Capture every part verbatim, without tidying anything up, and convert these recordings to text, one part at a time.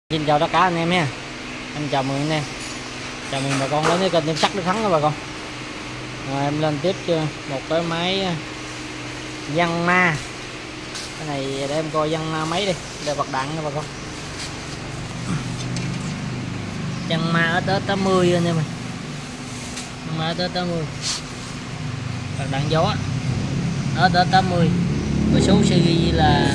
Xin chào tất cả anh em nha. Anh chào mừng anh em. Chào mừng bà con đến với kênh Tem Sắt Đức Thắng đó bà con. Rồi em lên tiếp một cái máy Văn Ma. Cái này để em coi Văn Ma máy đi, để bật đạn nha bà con. Văn Ma ét ét tám mươi anh em ơi. Văn Ma ét ét tám mươi. Bật đạn gió ét ét tám mươi. Với số series là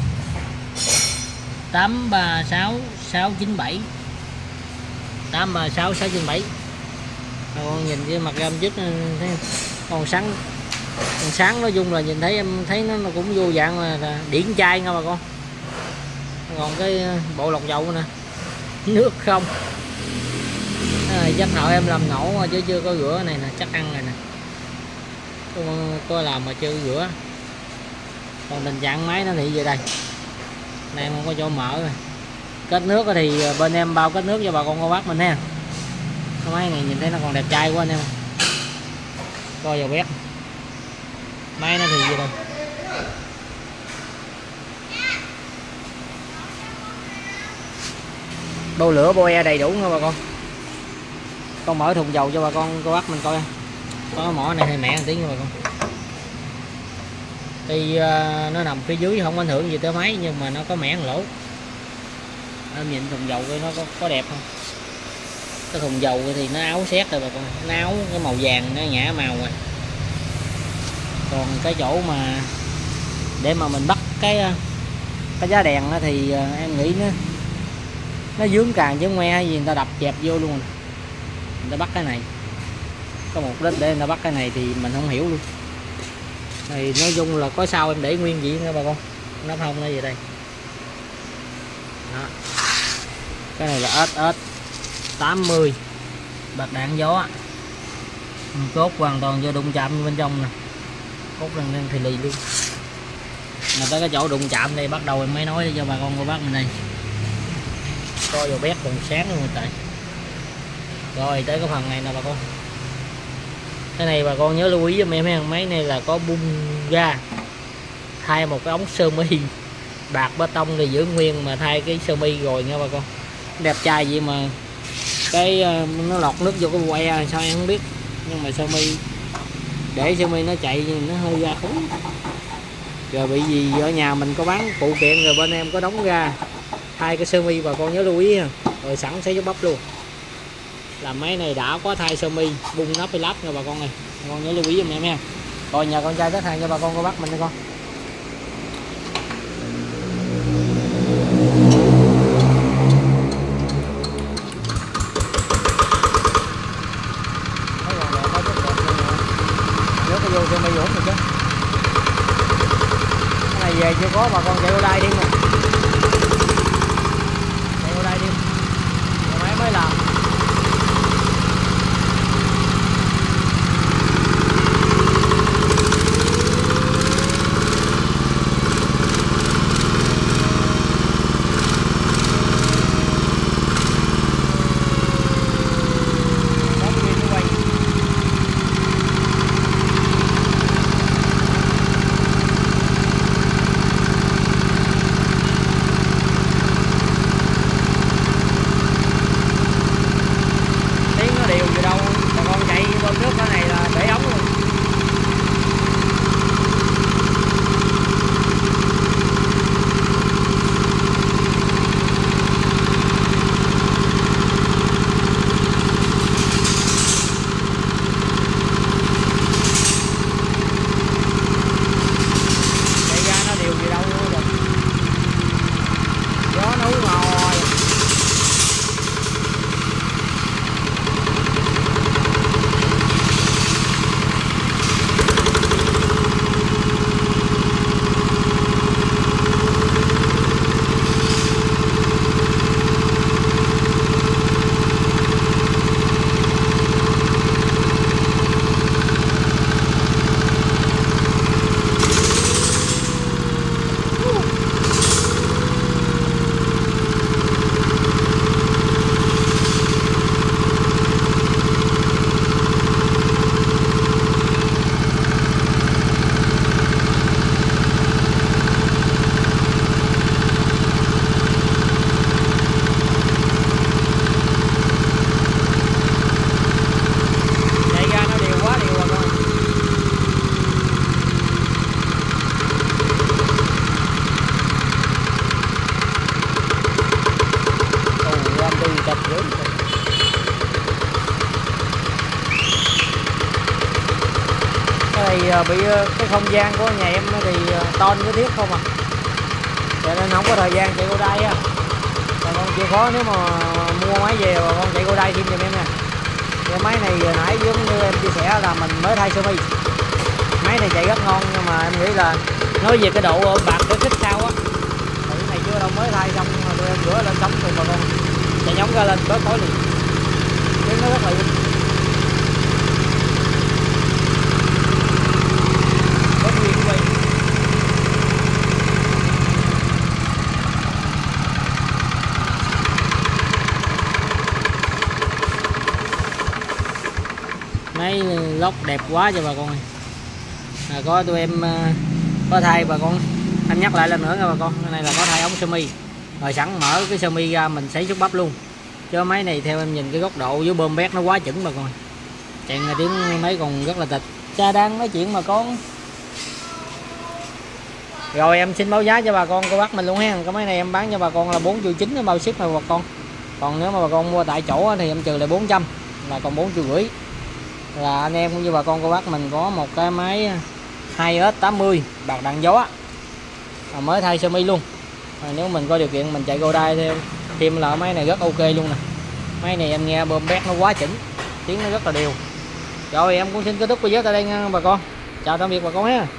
tám ba sáu sáu chín bảy tám ba sáu sáu chín bảy. Con nhìn cái mặt gam trước thấy còn sáng còn sáng nói chung là nhìn thấy em thấy nó, nó cũng vô dạng là điển trai nha bà con. Còn cái bộ lọc dầu nè, nước không à, chắc nào em làm nổ chứ chưa có rửa này nè, chắc ăn này nè, có, có làm mà chưa rửa. Còn tình trạng máy nó thì về đây này, em không có chỗ mở rồi. Kết nước thì bên em bao kết nước cho bà con cô bác mình nha. Cái máy này nhìn thấy nó còn đẹp trai quá anh em. Coi vào bét máy nó thì gì đây, bô lửa bô e đầy đủ nha bà con. Con mở thùng dầu cho bà con cô bác mình coi. Có cái mỏ này hơi mẹ một tí nha bà con. Thì uh, nó nằm phía dưới không ảnh hưởng gì tới máy, nhưng mà nó có mẻ lỗ. Em nhìn thùng dầu coi nó có, có đẹp không. Cái thùng dầu thì nó áo xét rồi bà con, nó áo cái màu vàng nó ngã màu rồi. Còn cái chỗ mà để mà mình bắt cái cái giá đèn thì em nghĩ nó nó dướng càng chứ ngoe hay gì người ta đập dẹp vô luôn. Người ta bắt cái này có mục đích để người ta bắt cái này thì mình không hiểu luôn. Thì nói chung là có sao em để nguyên vậy nha bà con. Nắp hông nó gì đây đó. Cái này là ét ét tám mươi bật đạn gió, cốt hoàn toàn vô đụng chạm bên trong nè, cốt đang đang thì lì luôn. Mà tới cái chỗ đụng chạm đây bắt đầu em mới nói cho bà con cô bác mình đây. Coi vào bét còn sáng luôn tại. Rồi tới cái phần này nè bà con. Cái này bà con nhớ lưu ý giùm em ha, máy này là có bung ga, thay một cái ống sơ mi bạc bê tông thì giữ nguyên, mà thay cái sơ mi rồi nha bà con. Đẹp trai gì mà cái nó lọt nước vô cái que sao em không biết, nhưng mà sơ mi để sơ mi nó chạy nó hơi ra khối. Rồi bị gì ở nhà mình có bán phụ kiện rồi bên em có đóng ra thay cái sơ mi, bà con nhớ lưu ý ha. Rồi sẵn sẽ dấu bắp luôn. Làm máy này đã có thay sơ mi bung nắp lắp nha bà con này, bà con nhớ lưu ý giùm em nha. Rồi nhà con trai test hàng cho bà con cô bác mình nha con. Vô sơ mi ổn rồi chứ. Cái này về chưa có bà con chạy vô đây đi mà. Chạy vô đây đi. Rồi máy mới làm. giờ bị cái không gian của nhà em thì ton cái thiết không à, cho nên không có thời gian chạy Hyundai á. Bà con chịu khó nếu mà mua máy về bà con chạy Hyundai thêm giùm em nè. Cái máy này nãy giống như em chia sẻ là mình mới thay sơ mi, máy này chạy rất ngon, nhưng mà em nghĩ là nói về cái độ bạc cái kích sao á, cái này chưa đâu, mới thay xong mà tụi em rửa lên sống thì bà con chạy nhóng ra lên bớt khói liền, tiếng nó rất là có nguyên quay. Máy lốc đẹp quá cho bà con này. À, có tụi em có thay bà con, anh nhắc lại lần nữa nha bà con, cái này là có thay ống sơ mi rồi, sẵn mở cái sơ mi ra mình sấy xúc bắp luôn, chứ máy này theo em nhìn cái góc độ với bơm bét nó quá chuẩn bà con, chạy nghe tiếng máy còn rất là tịch. Cha đang nói chuyện mà con. Rồi em xin báo giá cho bà con cô bác mình luôn ha. Cái máy này em bán cho bà con là bốn triệu chín bao ship mà bà con, còn nếu mà bà con mua tại chỗ thì em trừ lại bốn trăm là còn bốn triệu rưỡi. Là anh em cũng như bà con cô bác mình có một cái máy hai S tám mươi bạc đạn gió mới thay sơ mi luôn. À, nếu mình có điều kiện mình chạy Hyundai theo thêm là máy này rất ok luôn nè. Máy này em nghe bơm bét nó quá chỉnh, tiếng nó rất là đều. Rồi em cũng xin kết thúc video tại đây nha bà con. Chào tạm biệt bà con ha.